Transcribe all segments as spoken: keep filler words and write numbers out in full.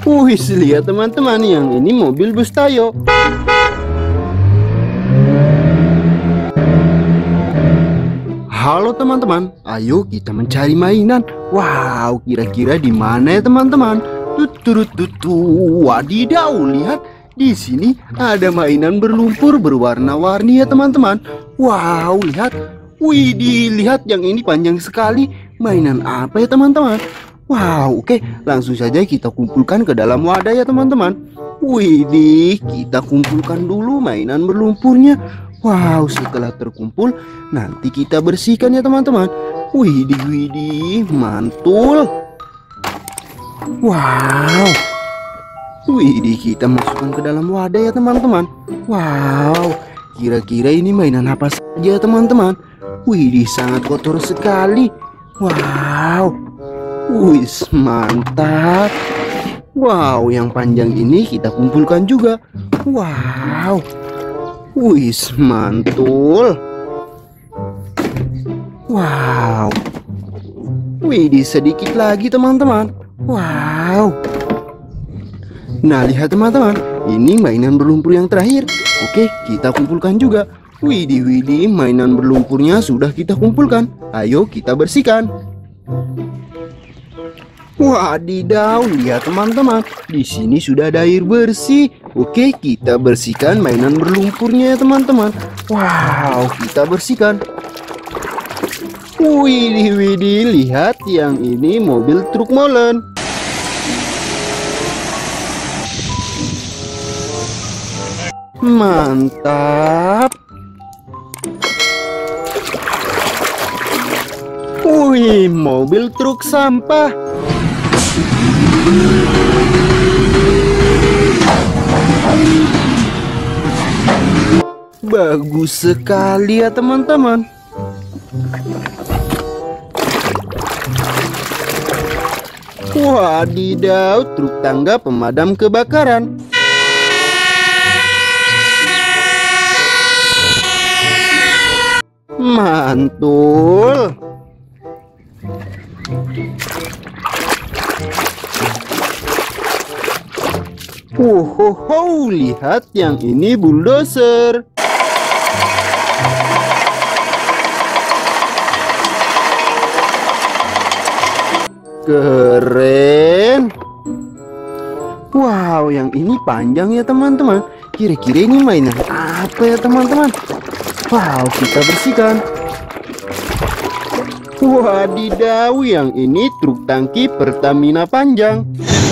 Wih, lihat teman-teman, yang ini mobil bus Tayo. Halo teman-teman, ayo kita mencari mainan. Wow, kira-kira di mana ya teman-teman? Tuturututu, wadidaw, lihat di sini ada mainan berlumpur berwarna-warni ya teman-teman. Wow, lihat, wih, dilihat yang ini panjang sekali. Mainan apa ya teman-teman? Wow, oke, langsung saja kita kumpulkan ke dalam wadah ya teman-teman. Widih, kita kumpulkan dulu mainan berlumpurnya. Wow, setelah terkumpul nanti kita bersihkan ya teman-teman. Widih, widih, mantul. Wow, widih, kita masukkan ke dalam wadah ya teman-teman. Wow, kira-kira ini mainan apa saja teman-teman? Widih, sangat kotor sekali. Wow, wis, mantap. Wow, yang panjang ini kita kumpulkan juga. Wow, wis, mantul. Wow, widih, sedikit lagi teman-teman. Wow. Nah, lihat teman-teman, ini mainan berlumpur yang terakhir. Oke, kita kumpulkan juga. Widih, widih, mainan berlumpurnya sudah kita kumpulkan. Ayo kita bersihkan. Wadidaw, lihat teman-teman, di sini sudah ada air bersih. Oke, kita bersihkan mainan berlumpurnya ya teman-teman. Wow, kita bersihkan. Widih, widih, lihat yang ini mobil truk molen. Mantap. Wih, mobil truk sampah. Bagus sekali ya teman-teman. Wadidaw, truk tangga pemadam kebakaran. Mantul. Wow, lihat yang ini bulldozer. Keren. Wow, yang ini panjang ya teman-teman. Kira-kira ini mainan apa ya teman-teman? Wow, kita bersihkan. Wadidaw, yang ini truk tangki Pertamina panjang.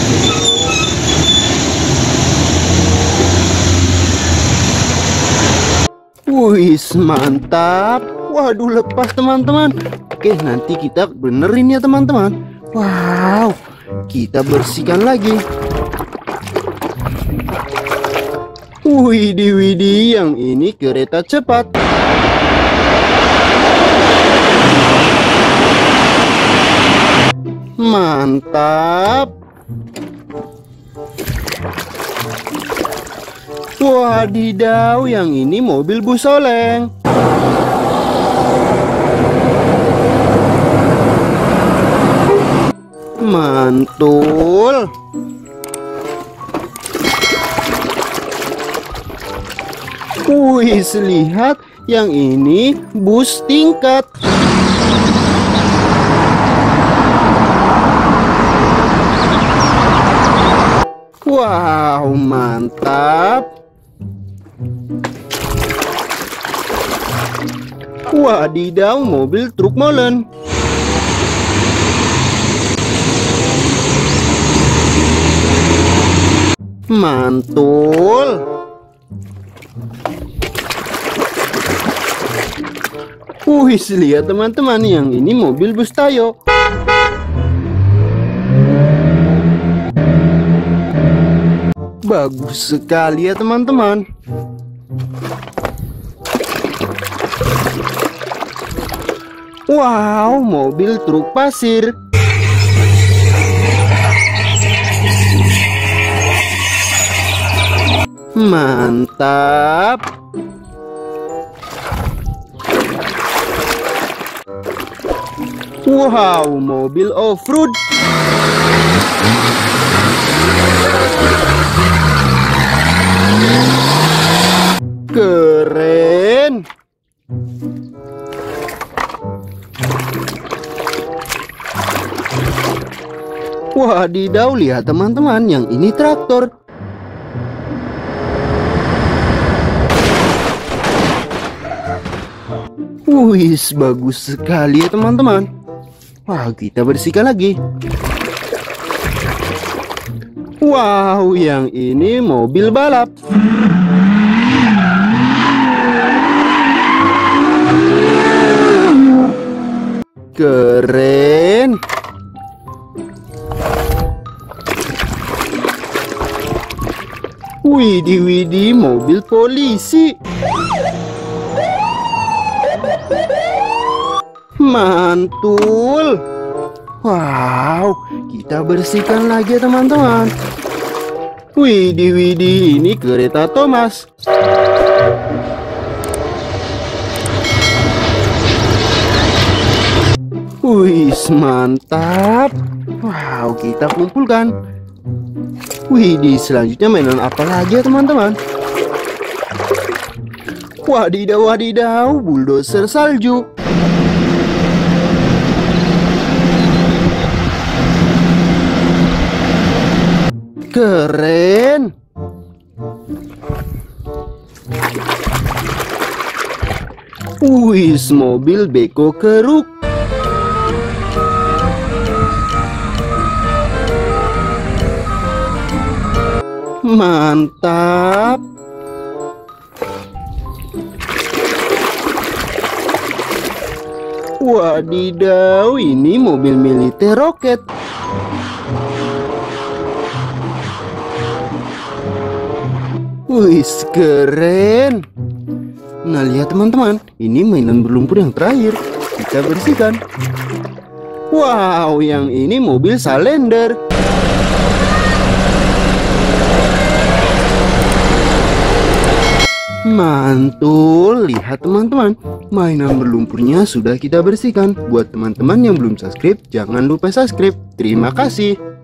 Wih, mantap. Waduh, lepas teman-teman. Oke, nanti kita benerin ya teman-teman. Wow, kita bersihkan lagi. Widih, widih, yang ini kereta cepat. Mantap. Wadidaw, yang ini mobil bus oleng. Mantul. Wih, lihat yang ini bus tingkat. Wow, mantap. Wadidaw, mobil truk molen. Mantul. Wih, lihat teman-teman, yang ini mobil bus Tayo. Bagus sekali ya teman-teman. Wow, mobil truk pasir. Mantap. Wow, mobil off-road. Keren. Wadidaw, lihat teman-teman, yang ini traktor. Wih, bagus sekali ya teman-teman. Wah, kita bersihkan lagi. Wow, yang ini mobil balap. Keren. Widih, widih, mobil polisi. Mantul. Wow, kita bersihkan lagi ya teman-teman. Widih, widih, ini kereta Thomas. Wih, mantap. Wow, kita kumpulkan. Widih, selanjutnya mainan apa lagi ya teman-teman? Wadidaw, wadidaw, bulldozer salju. Keren. Wih, mobil beko keruk. Mantap. Wadidaw, ini mobil militer roket. Wih, keren. Nah, lihat teman-teman, ini mainan berlumpur yang terakhir. Kita bersihkan. Wow, yang ini mobil salender. Mantul, lihat teman-teman, mainan berlumpurnya sudah kita bersihkan. Buat teman-teman yang belum subscribe, jangan lupa subscribe. Terima kasih.